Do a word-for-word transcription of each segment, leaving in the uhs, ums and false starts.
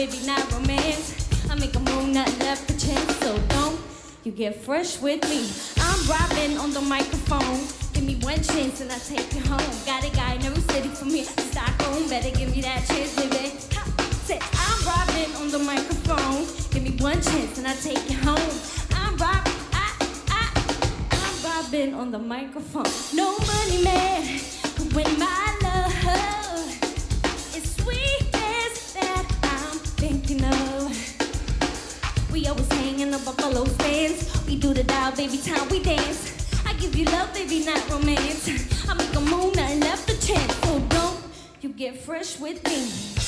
baby, not romance. I make a move, nothing left to chance. So don't you get fresh with me. I'm Robyn on the microphone. Give me one chance and I take you home. Got a guy in every city from here to Stockholm. Better give me that chance, baby. Ha, say, I'm Robyn on the microphone. Give me one chance and I take you home. I'm Robyn, I, I, I'm Robyn on the microphone. No money man could win my love. It's sweetness that I'm thinking of. We always hang in the buffalo stands. We do the dial, baby, time we dance. I give you love, baby, not romance. I make a move, nothing left to chance. So don't you get fresh with me.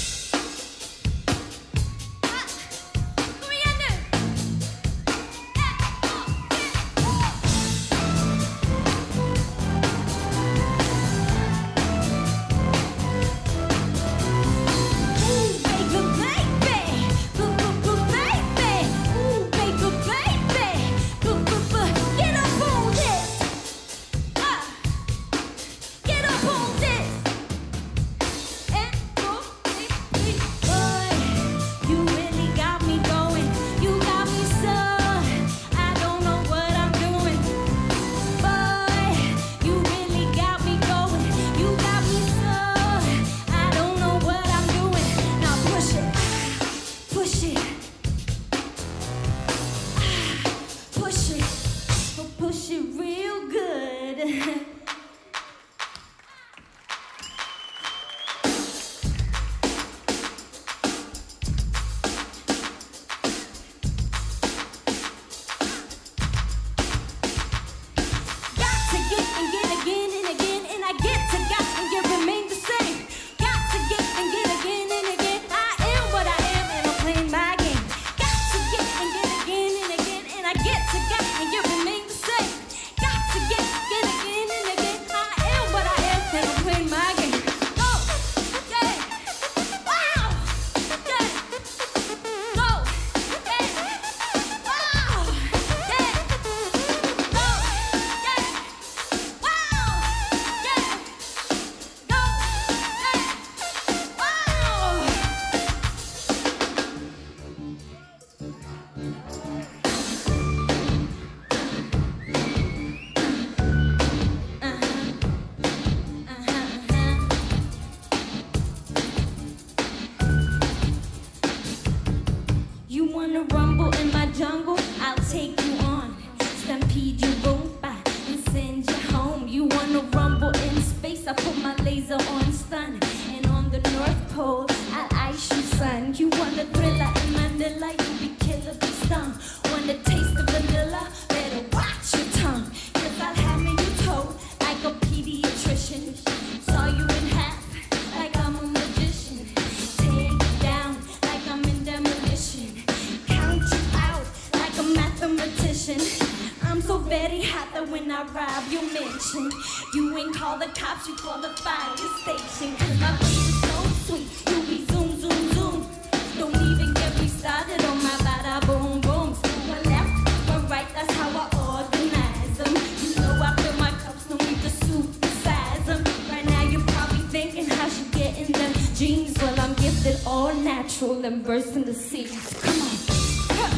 You ain't call the cops, you call the fire station. Cause my beat is so sweet, you be zoom, zoom, zoom. Don't even get me started on my bada boom booms. One left, one right, that's how I organize them. You know I fill my cups, no need to supersize them. Right now you're probably thinking how she getting them jeans. Well, I'm gifted all natural and bursting the seams. Come on. Huh.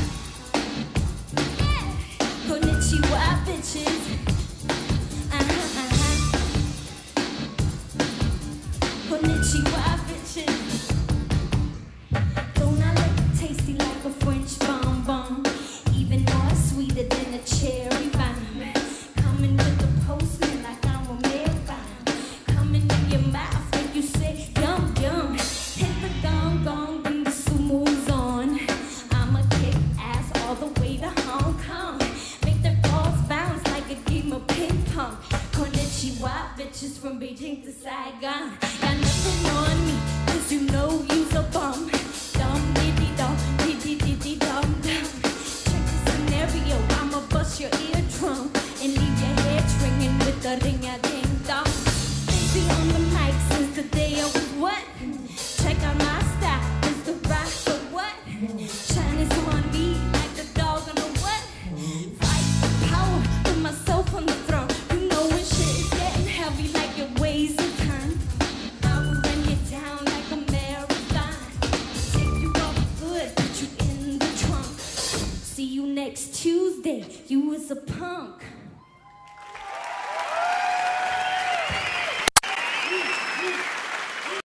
Yeah. Konnichiwa, bitches. Konnichiwa, bitches. Don't I look tasty like a French bonbon? Even more sweeter than a cherry bomb. Coming with the postman like I'm a marathon. Coming in your mouth when you say yum yum. Hit the gong gong when the sumo's on. I'ma kick ass all the way to Hong Kong. Make the balls bounce like a game of ping pong. Konnichiwa, bitches from Beijing to Saigon. On me, cause you know you's a bum. Dum diddy dum, diddy diddy dum dum. Check the scenario, I'ma bust your eardrum and leave your head ringing with the ring-a-ding dong. Busy on the mic since the day I was what? Check out my style, it's the rock for what? Chinese on me like the dog on the what? Fight for power, put myself on the throne. You know when shit is getting heavy like your ways of time. Down like a marathon. Take you off next Tuesday, you was a punk.